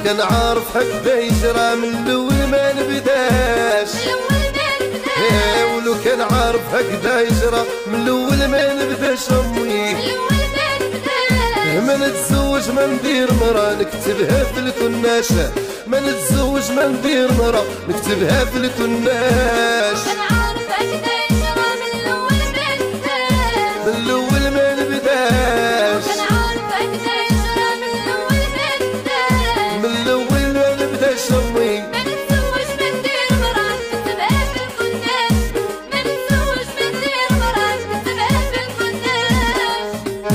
كان عارف هكذا يجرى من الاول ما نبداش، ولو كان عارف هكذا يجرى من الاول ما نبداش امي. ما نتزوج ما ندير مرا نكتبها في الكناشة، ما نتزوج ما ندير مرا نكتبها في الكناش. كان عارف هكذا يجرى من الاول ما نبداش، من الاول ما نبداش، كان عارف هكذا يجرى من الاول ما نبداش، من الاول ما نبداش امي. ما نتزوج ما ندير مرا نكتبها في الكناش، ما نتزوج ما ندير مرا نكتبها في الكناش.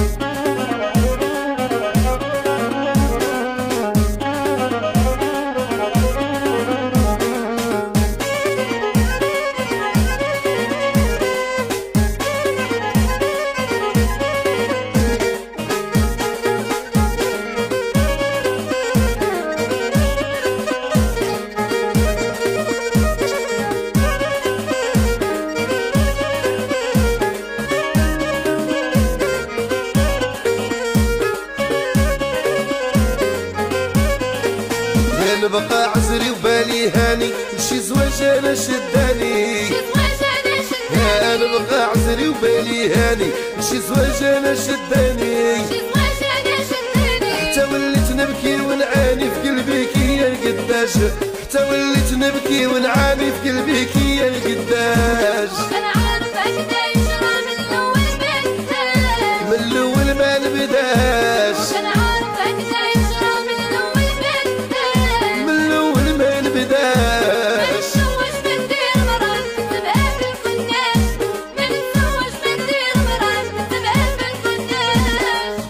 نبقى عزري وبالي هاني شي زواج انا شداني، نبقى عزري وبالي هاني شي زواج انا شداني. حتى وليت نبكي ونعاني في قلبي كي يا القداش، حتى وليت نبكي ونعاني في قلبي كي يا القداش. كان عارف هكذا يجرى من الاول ما نبداش، من الاول ما نبداش، كان عارف هكذا يجرى من الاول ما نبداش، من الاول ما ما نبداش. نتزوج ما ندير مرا نكتبها في الكناش، ما نتزوج ما ندير مرا نكتبها في الكناش.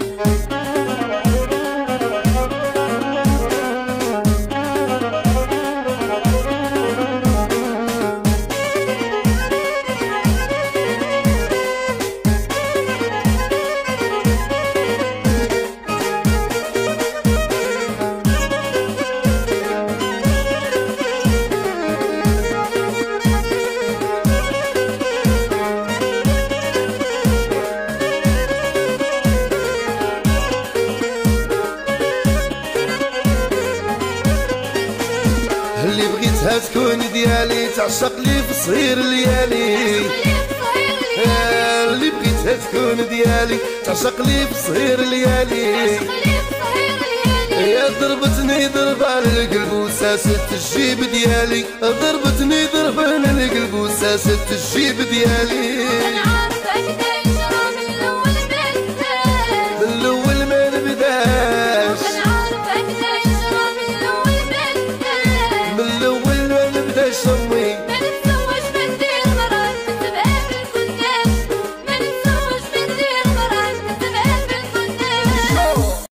اللي بغيتها تكون ديالي تعشق لي في صغير الليالي، اللي بغيتها تكون ديالي تعشق لي في صغير الليالي. يا ضربتني ضربة للقلب وساست الجيب ديالي، ضربتني ضربة للقلب وساست الجيب ديالي. كان عارف هكذا